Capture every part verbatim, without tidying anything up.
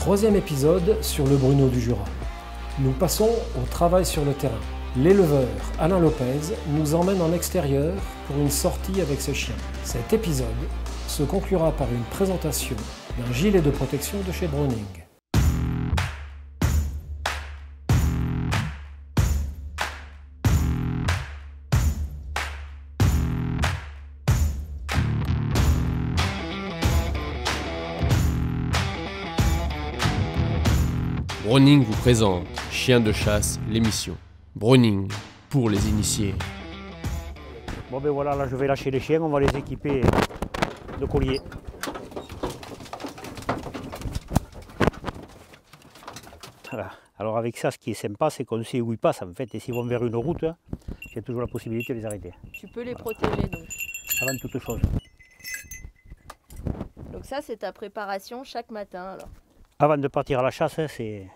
Troisième épisode sur le Bruno du Jura. Nous passons au travail sur le terrain. L'éleveur Alain Lopez nous emmène en extérieur pour une sortie avec ses chiens. Cet épisode se conclura par une présentation d'un gilet de protection de chez Browning. Browning vous présente Chien de chasse, l'émission. Browning, pour les initiés. Bon ben voilà, là je vais lâcher les chiens, on va les équiper de colliers. Voilà. Alors avec ça, ce qui est sympa, c'est qu'on sait où ils passent en fait, et s'ils vont vers une route, il y a toujours la possibilité de les arrêter. Tu peux les protéger donc. Avant toute chose. Donc ça c'est ta préparation chaque matin alors. Avant de partir à la chasse, c'est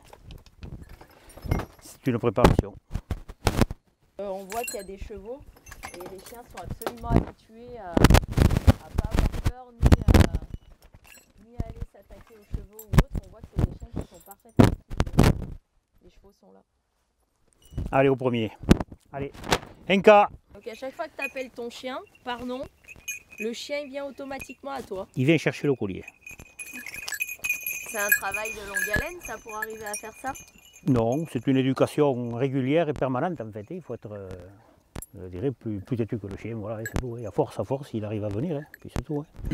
une préparation. Euh, on voit qu'il y a des chevaux et les chiens sont absolument habitués à ne pas avoir peur ni à, ni à aller s'attaquer aux chevaux ou autres. On voit que c'est des chiens qui sont parfaitement équilibrés. Les chevaux sont là. Allez au premier. Allez. Un cas. Donc à chaque fois que tu appelles ton chien par nom, le chien il vient automatiquement à toi. Il vient chercher le collier. C'est un travail de longue haleine ça pour arriver à faire ça? Non, c'est une éducation régulière et permanente en fait. Il faut être, euh, je dirais, plus, plus têtu que le chien. Voilà, c'est tout. Et à force, à force, il arrive à venir. Hein, puis c'est tout. Hein.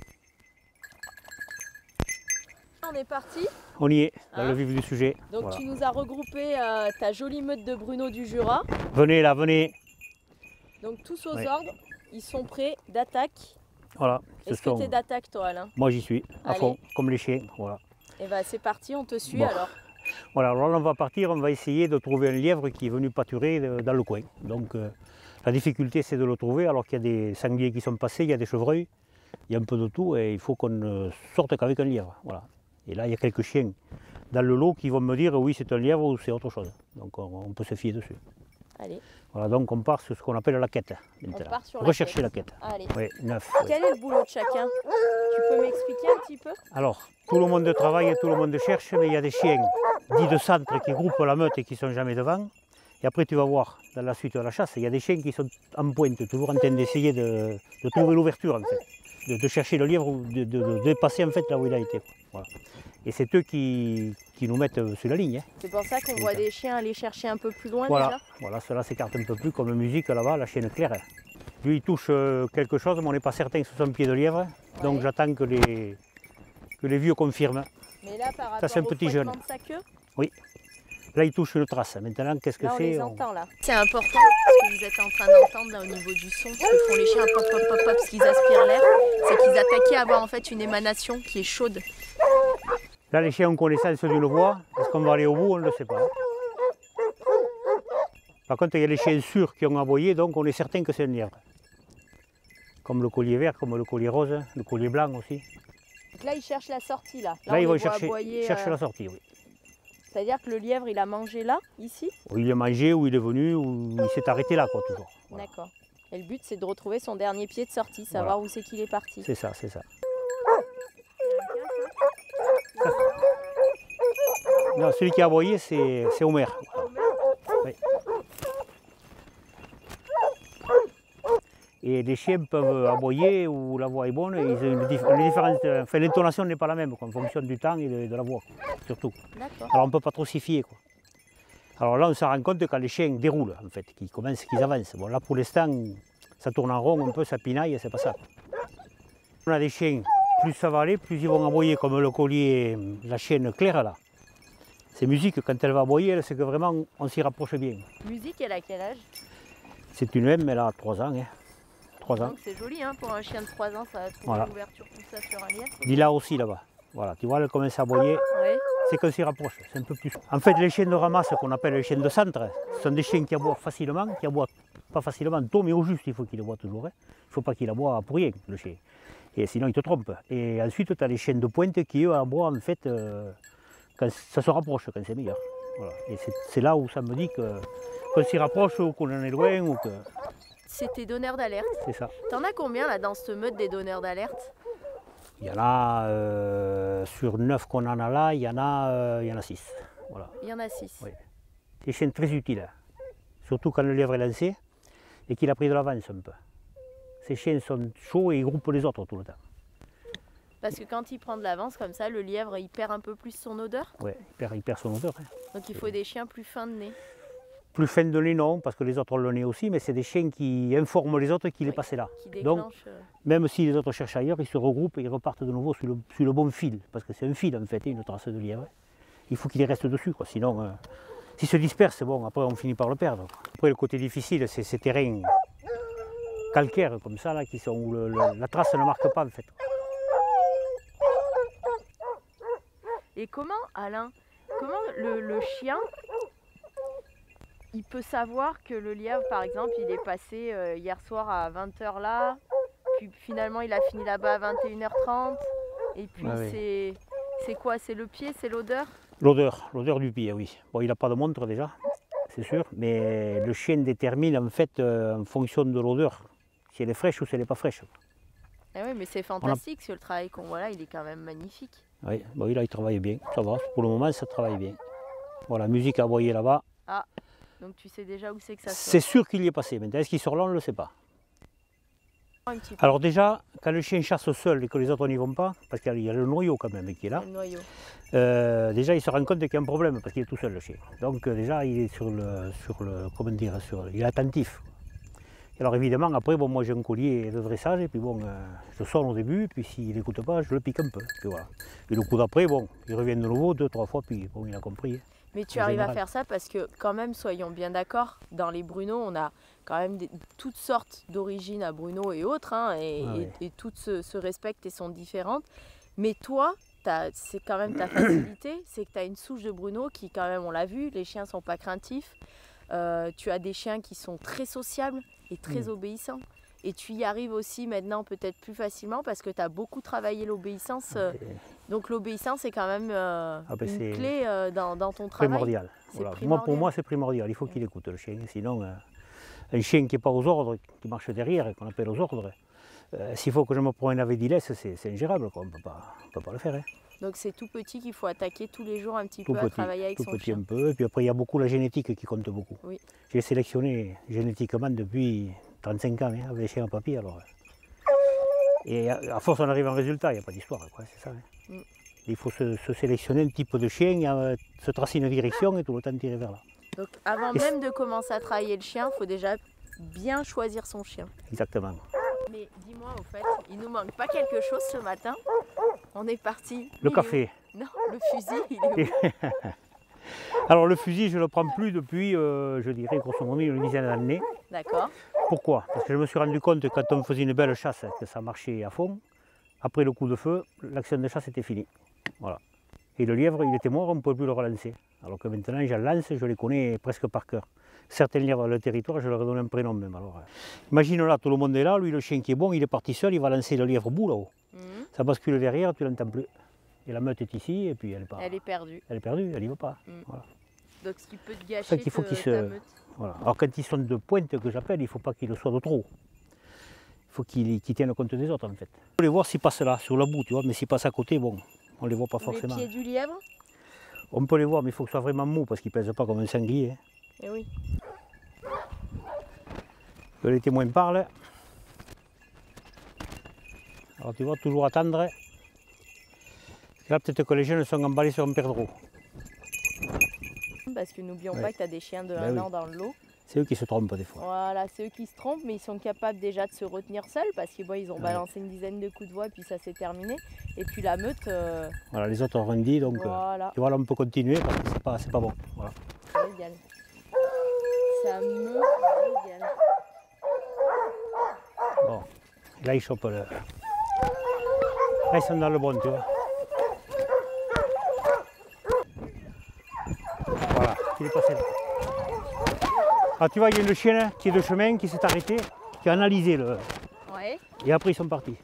On est parti. On y est, dans hein le vif du sujet. Donc voilà. Tu nous as regroupé euh, ta jolie meute de Bruno du Jura. Venez là, venez. Donc tous aux ouais. ordres, ils sont prêts d'attaque. Voilà. Est-ce sont... que tu es d'attaque toi Alain? Moi j'y suis, à Allez. fond, comme les chiens. Voilà. Et bien c'est parti, on te suit bon. alors. Voilà, alors là on va partir, on va essayer de trouver un lièvre qui est venu pâturer dans le coin. Donc euh, la difficulté c'est de le trouver alors qu'il y a des sangliers qui sont passés, il y a des chevreuils, il y a un peu de tout et il faut qu'on ne sorte qu'avec un lièvre. Voilà. Et là il y a quelques chiens dans le lot qui vont me dire oui c'est un lièvre ou c'est autre chose. Donc on, on peut se fier dessus. Allez. Voilà, donc on part sur ce qu'on appelle la quête. On part sur Rechercher la quête. la quête. Allez. Oui, neuf. Quel oui. est le boulot de chacun? Tu peux m'expliquer un petit peu? Alors, tout le monde travaille et tout le monde cherche, mais il y a des chiens dits de centre qui groupent la meute et qui ne sont jamais devant. Et après, tu vas voir, dans la suite de la chasse, il y a des chiens qui sont en pointe, toujours en train d'essayer de, de trouver l'ouverture, en fait, de, de chercher le lièvre, de, de, de dépasser en fait là où il a été. Voilà. Et c'est eux qui, qui nous mettent sur la ligne. Hein. C'est pour ça qu'on voit des chiens aller chercher un peu plus loin voilà. déjà. Voilà, cela s'écarte un peu plus comme musique là-bas, la chienne claire. Lui, il touche quelque chose, mais on n'est pas certain que ce soit un pied de lièvre. Ouais. Donc j'attends que les, que les vieux confirment. Mais là, par rapport ça, c'est un au petit jeune. de sa queue? Oui. Là, il touche une trace. Maintenant, qu'est-ce que c'est? On les on... entend là. C'est important ce que vous êtes en train d'entendre là au niveau du son, ce que font les chiens pop pop pop pop, parce qu'ils aspirent l'air, c'est qu'ils attaquaient à avoir en fait une émanation qui est chaude. Là, les chiens ont connaissance d'une voix. Est-ce qu'on va aller au bout? On ne le sait pas. Par contre, il y a les chiens sûrs qui ont aboyé, donc on est certain que c'est un lièvre. Comme le collier vert, comme le collier rose, le collier blanc aussi. Donc là, ils cherchent la sortie là. Là, là ils vont chercher, aboyer, chercher euh... la sortie, oui. C'est-à-dire que le lièvre, il a mangé là, ici? Ou il a mangé, ou il est venu, ou il s'est arrêté là, quoi, toujours. Voilà. D'accord. Et le but, c'est de retrouver son dernier pied de sortie, savoir voilà. où c'est qu'il est parti. C'est ça, c'est ça. Non, celui qui a aboyé, c'est Homer. Oui. Et les chiens peuvent aboyer où la voix est bonne, et ils ont une, une différence, enfin, l'intonation n'est pas la même, quoi, en fonction du temps et de, de la voix, surtout. Alors on ne peut pas trop s'y fier. Quoi. Alors là, on se rend compte quand les chiens déroulent, en fait, qu'ils commencent, qu'ils avancent. Bon, là, pour l'instant, ça tourne en rond un peu, ça pinaille, c'est pas ça. Quoi. On a des chiens, plus ça va aller, plus ils vont aboyer, comme le collier, la chienne claire là. C'est musique, quand elle va aboyer, c'est que vraiment on s'y rapproche bien. Musique, elle a quel âge? C'est une M, elle a trois ans. Hein. trois ans. Donc c'est joli, hein, pour un chien de trois ans, ça va trouver voilà. l'ouverture tout ça sur un lièvre. Dis là aussi, là-bas. Voilà, tu vois, elle commence à aboyer. Ouais. C'est qu'on s'y rapproche, c'est un peu plus. En fait, les chiens de ramasse, qu'on appelle les chiens de centre, ce sont des chiens qui aboient facilement, qui aboient pas facilement tôt, mais au juste, il faut qu'il aboie toujours. Hein. Il ne faut pas qu'il aboie pour rien, le chien. Et sinon, il te trompe. Et ensuite, tu as les chiens de pointe qui, eux, aboient en fait. Euh, quand ça se rapproche, quand c'est meilleur. Voilà. Et c'est là où ça me dit qu'on qu s'y rapproche ou qu'on en est loin. Ou que... C'est tes donneurs d'alerte. C'est ça. T'en as combien là dans cette meute des donneurs d'alerte? Il y en a, euh, sur neuf qu'on en a là, il y en a, euh, il y en a six. Voilà. Il y en a six. Oui. Des chiens très utiles, hein. Surtout quand le lièvre est lancé et qu'il a pris de l'avance un peu. Ces chiens sont chauds et ils groupent les autres tout le temps. Parce que quand il prend de l'avance comme ça, le lièvre il perd un peu plus son odeur. Oui, il perd, il perd son odeur. Hein. Donc il faut des chiens plus fins de nez. Plus fin de nez, non, parce que les autres ont le nez aussi, mais c'est des chiens qui informent les autres qu'il Oui, est passé là. Qui Donc, déclenchent. euh, même si les autres cherchent ailleurs, ils se regroupent et ils repartent de nouveau sur le, sur le bon fil. Parce que c'est un fil en fait, une trace de lièvre. Il faut qu'il reste dessus, quoi. Sinon, euh, s'il se disperse, bon, après on finit par le perdre. Après, le côté difficile, c'est ces terrains calcaires comme ça, là, qui sont, où le- le- la trace ne marque pas en fait. Et comment, Alain, comment le, le chien, il peut savoir que le lièvre, par exemple, il est passé euh, hier soir à vingt heures là, puis finalement il a fini là-bas à vingt et une heures trente, et puis Ah oui. c'est c'est quoi? C'est le pied, c'est l'odeur? L'odeur, l'odeur du pied, oui. Bon, il n'a pas de montre déjà, c'est sûr, mais le chien détermine en fait euh, en fonction de l'odeur, si elle est fraîche ou si elle n'est pas fraîche. Eh oui, mais c'est fantastique, parce que le travail qu'on voit là, il est quand même magnifique. Oui, bon, là il travaille bien, ça va, pour le moment ça travaille bien. Bon, la musique à broyer là-bas, Donc tu sais déjà où c'est que ça c'est sort. sûr qu'il y est passé. Maintenant, est-ce qu'il sort là, on ne le sait pas. Un petit peu, Alors déjà, quand le chien chasse seul et que les autres n'y vont pas, parce qu'il y a le noyau quand même qui est là, le noyau. euh, déjà il se rend compte qu'il y a un problème parce qu'il est tout seul le chien. Donc euh, déjà il est sur le, sur le, comment dire, sur, il est attentif. Alors évidemment après, bon, moi j'ai un collier de dressage et puis bon, euh, je sonne au début, puis s'il n'écoute pas, je le pique un peu. Puis voilà. Et le coup d'après, bon, il revient de nouveau deux, trois fois, puis bon, il a compris. Mais tu En arrives à général. faire ça parce que quand même, soyons bien d'accord, dans les Bruno, on a quand même des- toutes sortes d'origines à Bruno et autres, hein, et, Ah et- oui. et toutes se, se respectent et sont différentes. Mais toi, t'as- c'est quand même ta facilité, c'est que tu as une souche de Bruno qui, quand même, on l'a vu, les chiens sont pas craintifs. Euh, tu as des chiens qui sont très sociables et très Mm. obéissants. Et tu y arrives aussi maintenant peut-être plus facilement parce que tu as beaucoup travaillé l'obéissance. euh, Donc l'obéissance est quand même euh, Ah ben une c'est clé euh, dans, dans ton travail. primordial. C'est Voilà. Moi, primordial. pour moi, c'est primordial. Il faut qu'il écoute le chien. Sinon, euh, un chien qui n'est pas aux ordres, qui marche derrière, qu'on appelle aux ordres, euh, s'il faut que je me promène avec d'Ilès, c'est c'est ingérable, quoi. On ne peut pas, on peut pas le faire. Hein. Donc c'est tout petit qu'il faut attaquer tous les jours un petit Tout peu à petit, travailler avec tout son petit chien. un peu. Et puis après, il y a beaucoup la génétique qui compte beaucoup. Oui. J'ai sélectionné génétiquement depuis trente-cinq ans hein, avec les chiens en papier. Alors. Et à, à force, on arrive à un résultat, il n'y a pas d'histoire, quoi, c'est ça. Hein. Mm. Il faut se, se sélectionner un type de chien, euh, se tracer une direction et tout le temps tirer vers là. Donc avant Et même de commencer à travailler le chien, il faut déjà bien choisir son chien. Exactement. Mais dis-moi au fait, il nous manque pas quelque chose ce matin? On est parti. Le Il est café. où? Non, le fusil, il est où? Alors le fusil, je ne le prends plus depuis, euh, je dirais, grosso modo, une dizaine d'années. D'accord. Pourquoi? Parce que je me suis rendu compte que quand on faisait une belle chasse, que ça marchait à fond. Après le coup de feu, l'action de chasse était finie. Voilà. Et le lièvre, il était mort, on ne pouvait plus le relancer. Alors que maintenant, j'en lance, je les connais presque par cœur. Certains lièvres le territoire, je leur ai donné un prénom même. Alors, euh, imagine là, tout le monde est là, lui le chien qui est bon, il est parti seul, il va lancer le lièvre bout là-haut. Mhm. Ça bascule derrière, tu l'entends plus. Et la meute est ici, et puis elle est, pas, Elle est perdue. elle est perdue, elle n'y va pas. Mm. Voilà. Donc ce qui peut te gâcher ça qu'il faut te- qu'il ta se- meute. Voilà. Alors quand ils sont de pointe que j'appelle, il ne faut pas qu'ils le soient de trop. Il faut qu'ils qu'ils tiennent compte des autres en fait. On peut les voir s'ils passent là, sur la boue, tu vois, mais s'ils passent à côté, bon, on ne les voit pas Ou les forcément. pieds du lièvre? On peut les voir, mais il faut que ce soit vraiment mou parce qu'ils ne pèsent pas comme un sanglier. hein. Eh oui. Que les témoins parlent. Alors tu vois, toujours attendre. Là, peut-être que les jeunes sont emballés sur un perdreau. Parce que n'oublions Ouais. pas que tu as des chiens de Ben un oui. an dans le lot. C'est eux qui se trompent des fois. Voilà, c'est eux qui se trompent, mais ils sont capables déjà de se retenir seuls parce qu'ils bon, ils ont Ouais. balancé une dizaine de coups de voix et puis ça s'est terminé. Et puis la meute, euh, Voilà, les autres ont rien dit, donc euh, voilà, tu vois, là on peut continuer parce que c'est pas, c'est pas bon. Voilà. ça régale. Ça me régale. Bon, et là ils chopent le. Là ils sont dans le bon, tu vois. Voilà, il est passé là. Ah, tu vois, il y a le chien là, qui est de chemin, qui s'est arrêté, qui a analysé le. Ouais. Et après ils sont partis.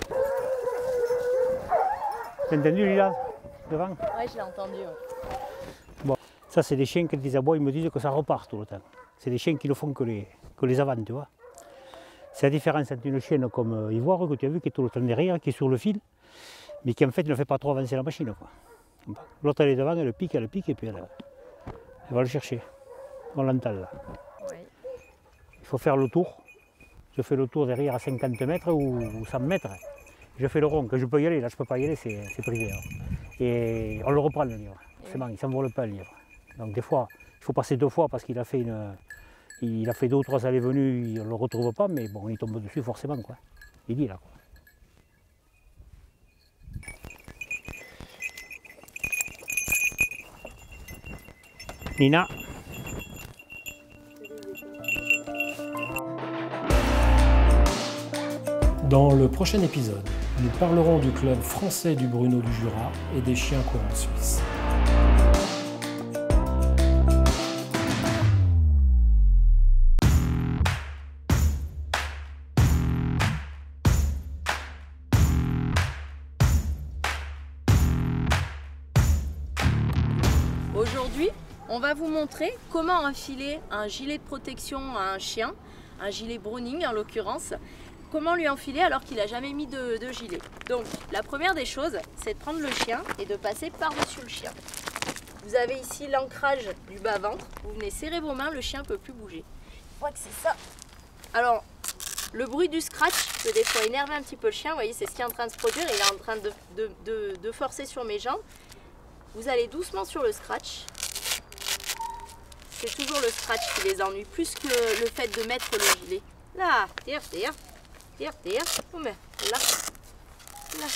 T'as entendu lui là, devant? Ouais, je l'ai entendu. ouais. Ça c'est des chiens, quand ils aboient, ils me disent que ça repart tout le temps. C'est des chiens qui ne font que les, que les avant, tu vois. C'est la différence entre une chienne comme Ivoire, que tu as vu, qui est tout le temps derrière, qui est sur le fil, mais qui en fait ne fait pas trop avancer la machine. L'autre elle est devant, elle pique, elle pique, et puis elle, elle va le chercher. On l'entend là. Oui. Il faut faire le tour. Je fais le tour derrière à cinquante mètres ou cent mètres. Je fais le rond, que je peux y aller, là je ne peux pas y aller, c'est privé. Hein. Et on le reprend le livre. C'est bon, il ne s'envole pas le livre. Donc des fois, il faut passer deux fois parce qu'il a fait une. Il a fait deux ou trois allées-venues, on ne le retrouve pas, mais bon, il tombe dessus forcément, quoi. Il dit là, quoi. Nina. Dans le prochain épisode, nous parlerons du club français du Bruno du Jura et des chiens courants suisses. Aujourd'hui, on va vous montrer comment enfiler un gilet de protection à un chien, un gilet Browning en l'occurrence. Comment lui enfiler alors qu'il n'a jamais mis de, de gilet. Donc la première des choses, c'est de prendre le chien et de passer par-dessus le chien. Vous avez ici l'ancrage du bas-ventre, vous venez serrer vos mains, le chien ne peut plus bouger. Je crois que c'est ça. Alors, le bruit du scratch peut des fois énerver un petit peu le chien, vous voyez, c'est ce qui est en train de se produire, il est en train de, de, de, de forcer sur mes jambes. Vous allez doucement sur le scratch. C'est toujours le scratch qui les ennuie, plus que le, le fait de mettre le gilet. Là, tire, tire. Tire, tire, oh mais là, là,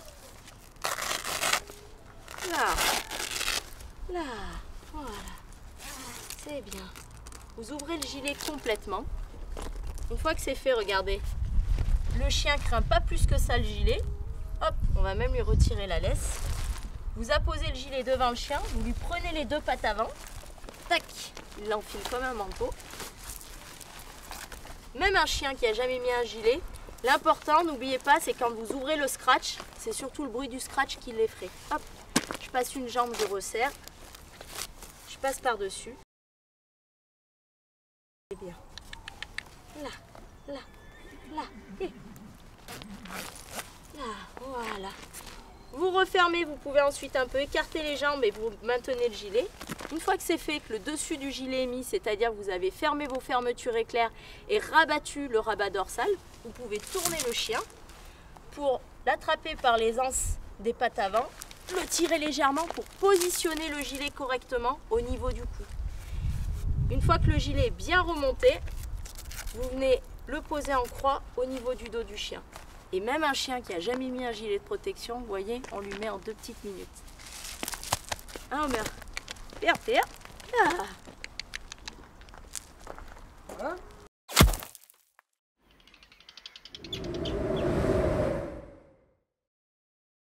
là, là, voilà, c'est bien. Vous ouvrez le gilet complètement. Une fois que c'est fait, regardez, le chien craint pas plus que ça le gilet. Hop, on va même lui retirer la laisse. Vous apposez le gilet devant le chien, vous lui prenez les deux pattes avant, tac, il l'enfile comme un manteau. Même un chien qui n'a jamais mis un gilet, l'important, n'oubliez pas, c'est quand vous ouvrez le scratch, c'est surtout le bruit du scratch qui l'effraie. Hop, je passe une jambe, je resserre, je passe par-dessus. C'est bien. Là, là, là, et là, voilà. Vous refermez, vous pouvez ensuite un peu écarter les jambes et vous maintenez le gilet. Une fois que c'est fait, que le dessus du gilet est mis, c'est-à-dire que vous avez fermé vos fermetures éclairs et rabattu le rabat dorsal, vous pouvez tourner le chien pour l'attraper par les anses des pattes avant, le tirer légèrement pour positionner le gilet correctement au niveau du cou. Une fois que le gilet est bien remonté, vous venez le poser en croix au niveau du dos du chien. Et même un chien qui n'a jamais mis un gilet de protection, vous voyez, on lui met en deux petites minutes. Ah, merde. Faire, faire. Ah.